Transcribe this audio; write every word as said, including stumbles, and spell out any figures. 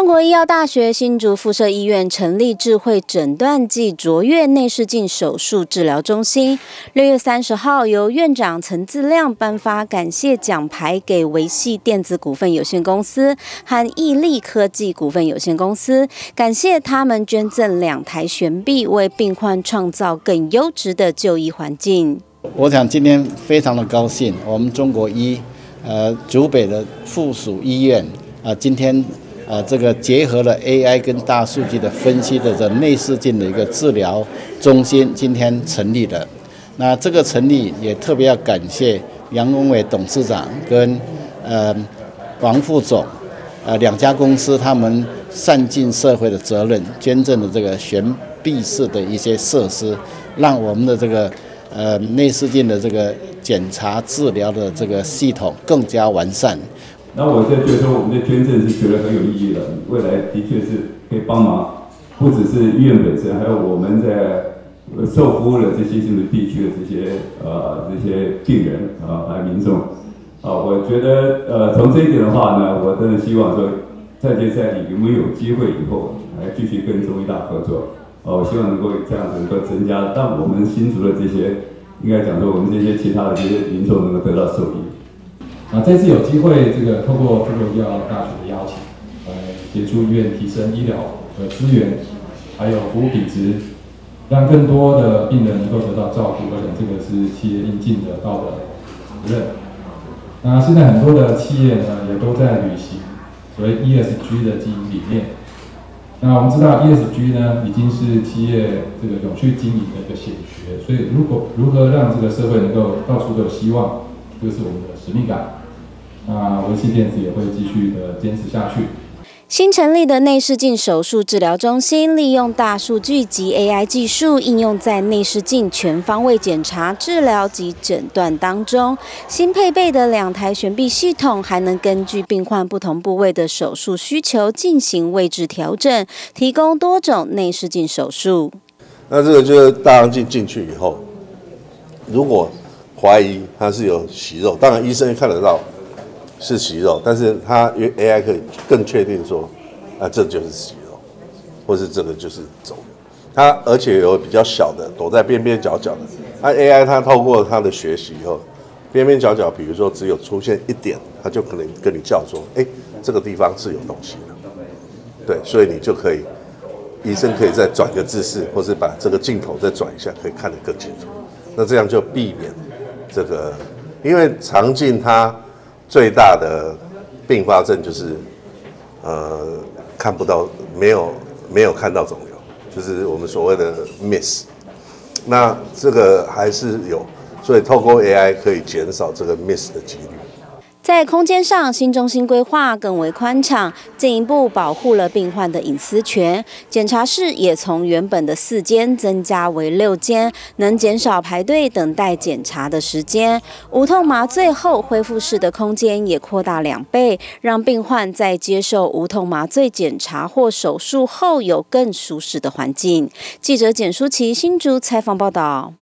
中国医药大学新竹附设医院成立智慧诊断暨卓越内视镜手术治疗中心。六月三十号，由院长陈自亮颁发感谢奖牌给维系电子股份有限公司和毅力科技股份有限公司，感谢他们捐赠两台悬臂，为病患创造更优质的就医环境。 我想今天非常的高兴，我们中国医呃竹北的附属医院啊、呃，今天。呃，这个结合了 A I 跟大数据的分析的这内视镜的一个治疗中心，今天成立了。那这个成立也特别要感谢杨荣伟董事长跟呃王副总，呃两家公司他们善尽社会的责任，捐赠的这个悬臂式的一些设施，让我们的这个呃内视镜的这个检查治疗的这个系统更加完善。 那我在觉得说，我们的捐赠是觉得很有意义的，未来的确是可以帮忙，不只是医院本身，还有我们在受服务的这些新竹地区的这些呃这些病人啊，还有民众啊，我觉得呃从这一点的话呢，我真的希望说，在接下来有没有机会以后还继续跟中医大合作，哦、啊，我希望能够这样子能够增加，让我们新竹的这些，应该讲说我们这些其他的这些民众能够得到受益。 啊，这次有机会，这个透过中国医药大学的邀请，呃，协助医院提升医疗的资源，还有服务品质，让更多的病人能够得到照顾。我想这个是企业应尽的道德责任。那现在很多的企业呢，也都在履行所谓 E S G 的经营理念。那我们知道 E S G 呢，已经是企业这个永续经营的一个显学。所以，如果如何让这个社会能够到处都有希望，这个是我们的使命感。那维系电子也会继续的坚持下去。 新成立的内视镜手术治疗中心，利用大数据及 A I 技术，应用在内视镜全方位检查、治疗及诊断当中。新配备的两台悬臂系统，还能根据病患不同部位的手术需求进行位置调整，提供多种内视镜手术。 那这个就是大肠镜进去以后，如果怀疑它是有息肉，当然医生看得到是息肉，但是它因为 A I 可以更确定说，啊，这就是息肉，或是这个就是肿瘤。它而且有比较小的躲在边边角角的，那 A I 它透过它的学习以后，边边角角，比如说只有出现一点，它就可能跟你叫说，哎，这个地方是有东西的，对，所以你就可以，医生可以再转个姿势，或是把这个镜头再转一下，可以看得更清楚。那这样就避免这个，因为肠镜它最大的并发症就是，呃，看不到，没有没有看到肿瘤，就是我们所谓的 miss。那这个还是有，所以透过 A I 可以减少这个 miss 的几率。 在空间上，新中心规划更为宽敞，进一步保护了病患的隐私权。检查室也从原本的四间增加为六间，能减少排队等待检查的时间。无痛麻醉后恢复室的空间也扩大两倍，让病患在接受无痛麻醉检查或手术后有更舒适的环境。记者简舒琪新竹采访报道。